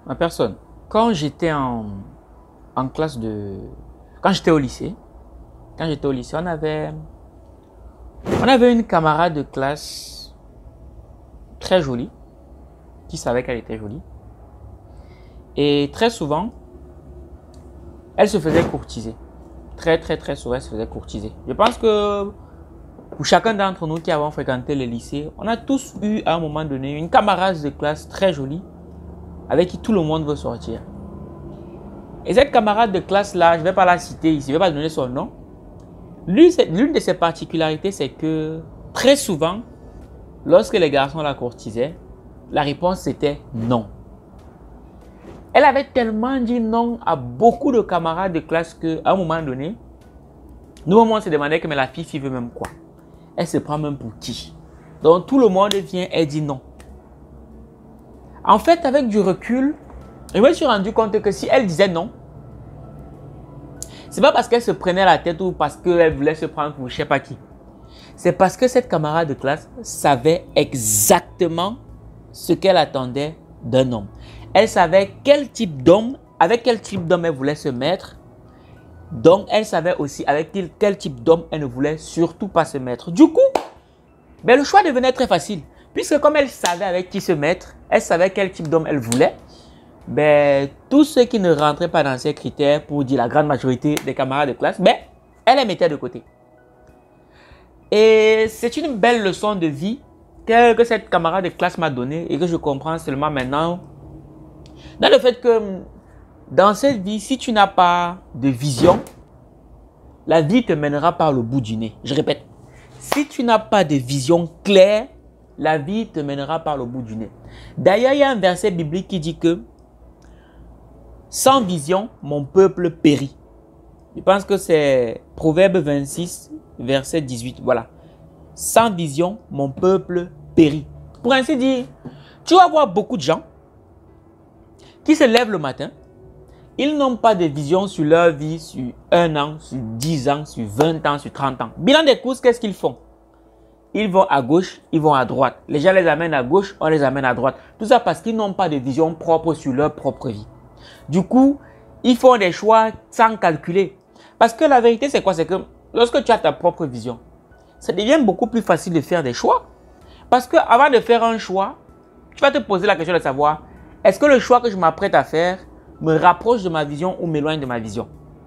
Ma personne. Quand j'étais en classe de... Quand j'étais au lycée, on avait une camarade de classe très jolie, qui savait qu'elle était jolie. Et très souvent, elle se faisait courtiser. Très souvent, elle se faisait courtiser. Je pense que pour chacun d'entre nous qui avons fréquenté le lycée, on a tous eu à un moment donné une camarade de classe très jolie avec qui tout le monde veut sortir. Et cette camarade de classe-là, je ne vais pas la citer ici, je ne vais pas donner son nom. L'une de ses particularités, c'est que très souvent, lorsque les garçons la courtisaient, la réponse c'était non. Elle avait tellement dit non à beaucoup de camarades de classe qu'à un moment donné, nous, on se demandait que mais la fille veut même quoi? Elle se prend même pour qui? Donc tout le monde vient, elle dit non. En fait, avec du recul, je me suis rendu compte que si elle disait non, c'est pas parce qu'elle se prenait la tête ou parce qu'elle voulait se prendre pour je sais pas qui. C'est parce que cette camarade de classe savait exactement ce qu'elle attendait d'un homme. Elle savait quel type d'homme, avec quel type d'homme elle voulait se mettre. Donc, elle savait aussi avec quel type d'homme elle ne voulait surtout pas se mettre. Du coup, le choix devenait très facile. Puisque comme elle savait avec qui se mettre, elle savait quel type d'homme elle voulait. Tous ceux qui ne rentraient pas dans ces critères, pour dire la grande majorité des camarades de classe, elle les mettait de côté. Et c'est une belle leçon de vie que cette camarade de classe m'a donnée et que je comprends seulement maintenant. Dans le fait que dans cette vie, si tu n'as pas de vision, la vie te mènera par le bout du nez. Je répète, si tu n'as pas de vision claire, la vie te mènera par le bout du nez. D'ailleurs, il y a un verset biblique qui dit que sans vision, mon peuple périt. Je pense que c'est Proverbe 26, verset 18. Voilà. Sans vision, mon peuple périt. Pour ainsi dire, tu vas voir beaucoup de gens qui se lèvent le matin. Ils n'ont pas de vision sur leur vie, sur 1 an, sur 10 ans, sur 20 ans, sur 30 ans. Bilan des courses, qu'est-ce qu'ils font? Ils vont à gauche, ils vont à droite. Les gens les amènent à gauche, on les amène à droite. Tout ça parce qu'ils n'ont pas de vision propre sur leur propre vie. Du coup, ils font des choix sans calculer. Parce que la vérité, c'est quoi? C'est que lorsque tu as ta propre vision, ça devient beaucoup plus facile de faire des choix. Parce que avant de faire un choix, tu vas te poser la question de savoir, est-ce que le choix que je m'apprête à faire me rapproche de ma vision ou m'éloigne de ma vision?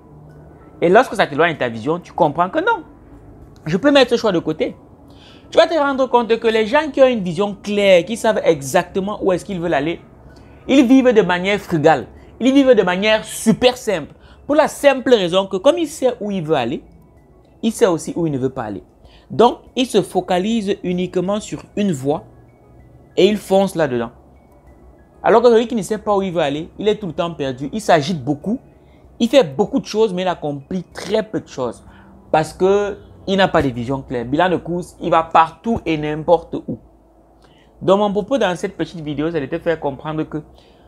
Et lorsque ça t'éloigne de ta vision, tu comprends que non. Je peux mettre ce choix de côté. Tu vas te rendre compte que les gens qui ont une vision claire, qui savent exactement où est-ce qu'ils veulent aller, ils vivent de manière frugale. Ils vivent de manière super simple. Pour la simple raison que comme il sait où il veut aller, il sait aussi où il ne veut pas aller. Donc, il se focalise uniquement sur une voie et il fonce là-dedans. Alors que celui qui ne sait pas où il veut aller, il est tout le temps perdu. Il s'agite beaucoup. Il fait beaucoup de choses, mais il accomplit très peu de choses. Parce qu'il n'a pas de vision claire. Bilan de course, il va partout et n'importe où. Donc, mon propos dans cette petite vidéo, c'est de te faire comprendre que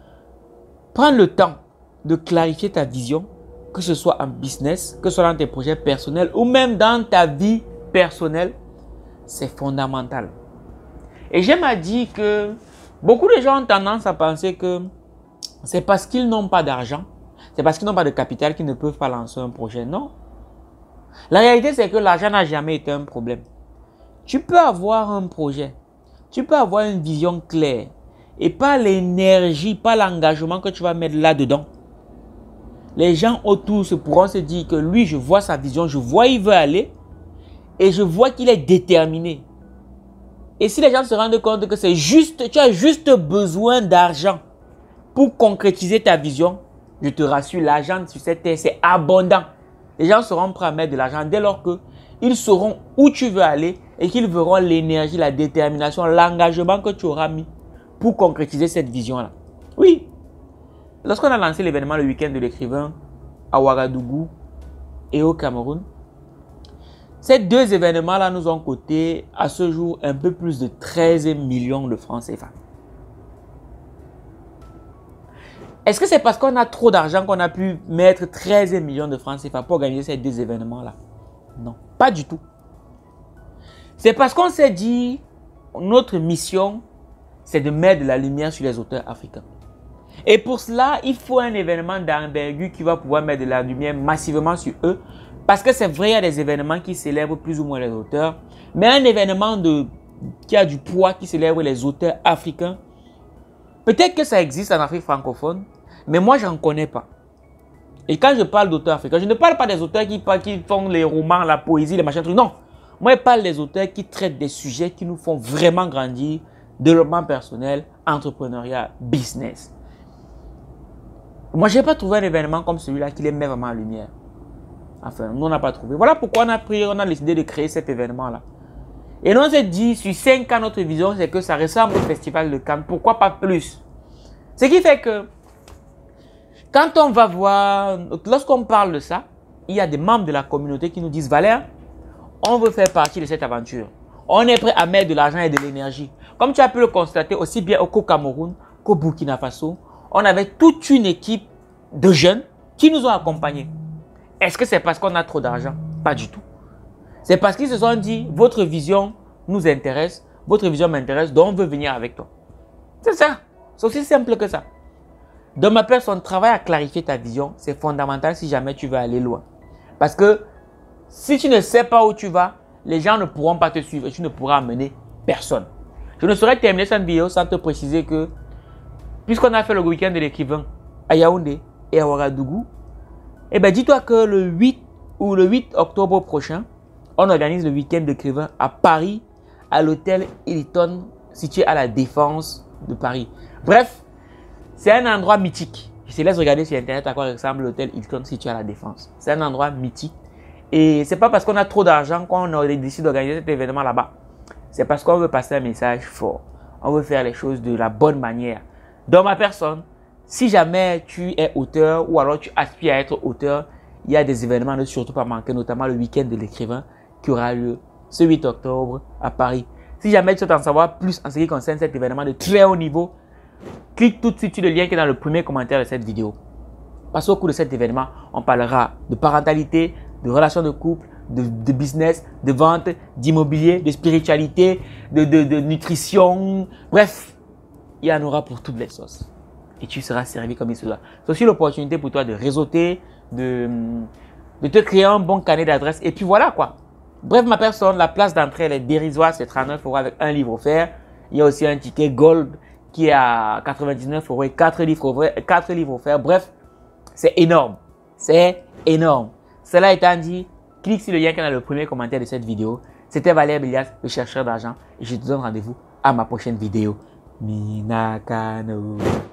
prends le temps de clarifier ta vision, que ce soit en business, que ce soit dans tes projets personnels ou même dans ta vie personnelle, c'est fondamental. Et j'aime à dire que beaucoup de gens ont tendance à penser que c'est parce qu'ils n'ont pas d'argent, c'est parce qu'ils n'ont pas de capital qu'ils ne peuvent pas lancer un projet. Non. La réalité, c'est que l'argent n'a jamais été un problème. Tu peux avoir un projet, tu peux avoir une vision claire et pas l'énergie, pas l'engagement que tu vas mettre là-dedans. Les gens autour pourront se dire que lui, je vois sa vision, je vois où il veut aller et je vois qu'il est déterminé. Et si les gens se rendent compte que c'est juste, tu as juste besoin d'argent pour concrétiser ta vision, je te rassure, l'argent sur cette terre, c'est abondant. Les gens seront prêts à mettre de l'argent dès lors qu'ils sauront où tu veux aller et qu'ils verront l'énergie, la détermination, l'engagement que tu auras mis pour concrétiser cette vision-là. Oui. Lorsqu'on a lancé l'événement le week-end de l'écrivain à Ouagadougou et au Cameroun, ces deux événements-là nous ont coûté à ce jour un peu plus de 13 millions de francs CFA. Est-ce que c'est parce qu'on a trop d'argent qu'on a pu mettre 13 millions de francs CFA pour organiser ces deux événements-là? Non, pas du tout. C'est parce qu'on s'est dit, notre mission, c'est de mettre de la lumière sur les auteurs africains. Et pour cela, il faut un événement d'envergure qui va pouvoir mettre de la lumière massivement sur eux. Parce que c'est vrai, il y a des événements qui célèbrent plus ou moins les auteurs. Mais un événement qui a du poids, qui célèbre les auteurs africains, peut-être que ça existe en Afrique francophone, mais moi, je n'en connais pas. Et quand je parle d'auteurs africains, je ne parle pas des auteurs qui font les romans, la poésie, les machins, trucs. Non. Moi, je parle des auteurs qui traitent des sujets qui nous font vraiment grandir, développement personnel, entrepreneuriat, business. Moi, je n'ai pas trouvé un événement comme celui-là qui les met vraiment en lumière. Enfin, nous, on n'a pas trouvé. Voilà pourquoi on a décidé de créer cet événement-là. Et nous, on s'est dit, sur 5 ans, notre vision, c'est que ça ressemble au Festival de Cannes. Pourquoi pas plus? Ce qui fait que, quand on va voir, lorsqu'on parle de ça, il y a des membres de la communauté qui nous disent, Valère, on veut faire partie de cette aventure. On est prêt à mettre de l'argent et de l'énergie. Comme tu as pu le constater aussi bien au Cameroun qu'au Burkina Faso, on avait toute une équipe de jeunes qui nous ont accompagnés. Est-ce que c'est parce qu'on a trop d'argent? Pas du tout. C'est parce qu'ils se sont dit, votre vision nous intéresse, votre vision m'intéresse, donc on veut venir avec toi. C'est ça. C'est aussi simple que ça. Dans ma personne, travaille à clarifier ta vision. C'est fondamental si jamais tu veux aller loin. Parce que si tu ne sais pas où tu vas, les gens ne pourront pas te suivre et tu ne pourras amener personne. Je ne saurais terminer cette vidéo sans te préciser que, puisqu'on a fait le week-end de l'écrivain à Yaoundé et à Ouagadougou, eh bien, dis-toi que le 8 octobre prochain, on organise le week-end d'écrivain à Paris, à l'hôtel Hilton, situé à la Défense de Paris. Bref, c'est un endroit mythique. Je te laisse regarder sur Internet à quoi ressemble l'hôtel Hilton situé à la Défense. C'est un endroit mythique. Et c'est pas parce qu'on a trop d'argent qu'on a décidé d'organiser cet événement là-bas. C'est parce qu'on veut passer un message fort. On veut faire les choses de la bonne manière. Dans ma personne, si jamais tu es auteur ou alors tu aspires à être auteur, il y a des événements à ne surtout pas manquer, notamment le week-end de l'écrivain qui aura lieu ce 8 octobre à Paris. Si jamais tu souhaites en savoir plus en ce qui concerne cet événement de très haut niveau, clique tout de suite sur le lien qui est dans le premier commentaire de cette vidéo. Parce qu'au cours de cet événement, on parlera de parentalité, de relations de couple, de business, de vente, d'immobilier, de spiritualité, de nutrition. Bref, il y en aura pour toutes les sauces. Et tu seras servi comme il se doit. C'est aussi l'opportunité pour toi de réseauter, de te créer un bon carnet d'adresses. Et puis voilà quoi. Bref, ma personne, la place d'entrée, elle est dérisoire, c'est 39 € avec un livre offert. Il y a aussi un ticket Gold qui est à 99 € et 4 livres offerts. Bref, c'est énorme. C'est énorme. Cela étant dit, clique sur le lien qui est dans le premier commentaire de cette vidéo. C'était Valère Bélias, le chercheur d'argent. Et je te donne rendez-vous à ma prochaine vidéo. Minakano.